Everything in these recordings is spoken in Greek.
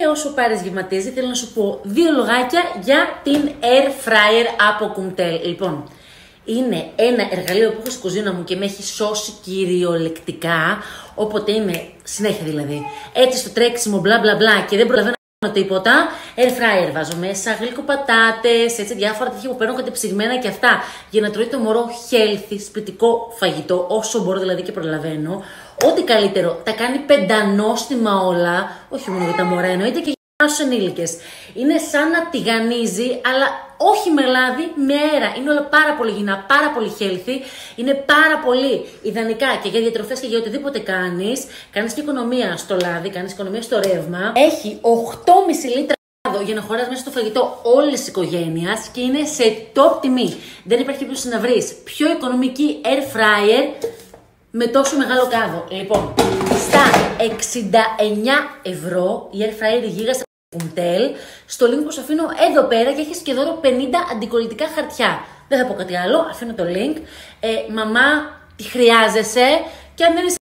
Όσο πάρεις γευματίζει, θέλω να σου πω δύο λογάκια για την Air Fryer από Κουντέλ. Λοιπόν, είναι ένα εργαλείο που έχω στην κουζίνα μου και με έχει σώσει κυριολεκτικά, όποτε είμαι, συνέχεια δηλαδή, έτσι στο τρέξιμο μπλα μπλα μπλα και δεν προλαβαίνω τίποτα. Air Fryer βάζω μέσα γλυκοπατάτες, έτσι διάφορα τέτοια που παίρνω κατεψυγμένα και αυτά, για να τρώει το μωρό healthy, σπιτικό φαγητό, όσο μπορώ δηλαδή και προλαβαίνω. Ό,τι καλύτερο, τα κάνει πεντανόστιμα όλα, όχι μόνο για τα μωρά, εννοείται και για τους ενήλικες. Είναι σαν να τηγανίζει, αλλά όχι με λάδι, με αέρα. Είναι όλα πάρα πολύ υγιεινά, πάρα πολύ healthy. Είναι πάρα πολύ ιδανικά και για διατροφές και για οτιδήποτε κάνεις. Κάνεις και οικονομία στο λάδι, κάνεις οικονομία στο ρεύμα. Έχει 8,5 λίτρα για να χωράς μέσα στο φαγητό όλης της οικογένειας και είναι σε top τιμή. Δεν υπάρχει περίπτωση να βρεις πιο οικονομική air fryer με τόσο μεγάλο κάδο. Λοιπόν, στα 69 ευρώ η air fryer γίγας Κουντέλ, στο link που σου αφήνω εδώ πέρα και έχεις και δώρο 50 αντικολλητικά χαρτιά. Δεν θα πω κάτι άλλο, αφήνω το link. Μαμά, τη χρειάζεσαι και αν δεν είσαι...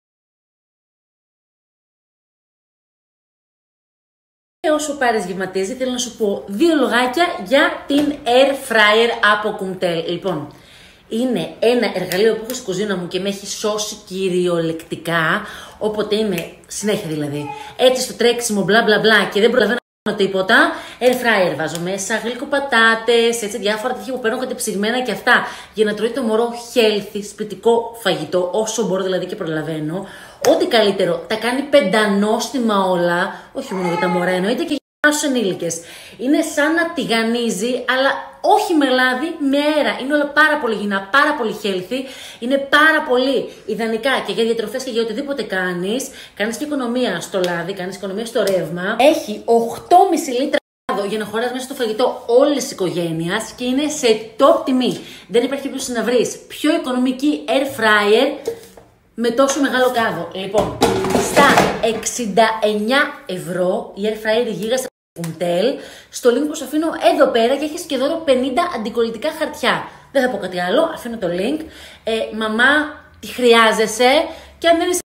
Όσο πάρεις γευματίζει, θέλω να σου πω δύο λογάκια για την Air Fryer από Κουντέλ. Λοιπόν, είναι ένα εργαλείο που έχω στην κουζίνα μου και με έχει σώσει κυριολεκτικά, όποτε είμαι, συνέχεια δηλαδή, έτσι στο τρέξιμο μπλα μπλα μπλα και δεν προλαβαίνω τίποτα. Air Fryer βάζω μέσα γλυκοπατάτες, έτσι διάφορα τέτοια που παίρνω κατεψυγμένα και αυτά, για να τρώει το μωρό healthy, σπιτικό φαγητό, όσο μπορώ δηλαδή και προλαβαίνω. Ό,τι καλύτερο, τα κάνει πεντανόστιμα όλα, όχι μόνο για τα μωρά, εννοείται και για τους ενήλικες. Είναι σαν να τηγανίζει, αλλά όχι με λάδι, με αέρα. Είναι όλα πάρα πολύ υγιεινά, πάρα πολύ healthy. Είναι πάρα πολύ ιδανικά και για διατροφές και για οτιδήποτε κάνεις. Κάνεις και οικονομία στο λάδι, κάνεις οικονομία στο ρεύμα. Έχει 8,5 λίτρα για να χωράς μέσα στο φαγητό όλης της οικογένειας και είναι σε top τιμή. Δεν υπάρχει περίπτωση να βρεις πιο οικονομική air fryer με τόσο μεγάλο κάδο. Λοιπόν, στα 69 ευρώ η air fryer γίγας Κουντέλ, στο link που σου αφήνω εδώ πέρα και έχεις και δώρο 50 αντικολλητικά χαρτιά. Δεν θα πω κάτι άλλο, αφήνω το link. Μαμά, τη χρειάζεσαι και αν δεν είσαι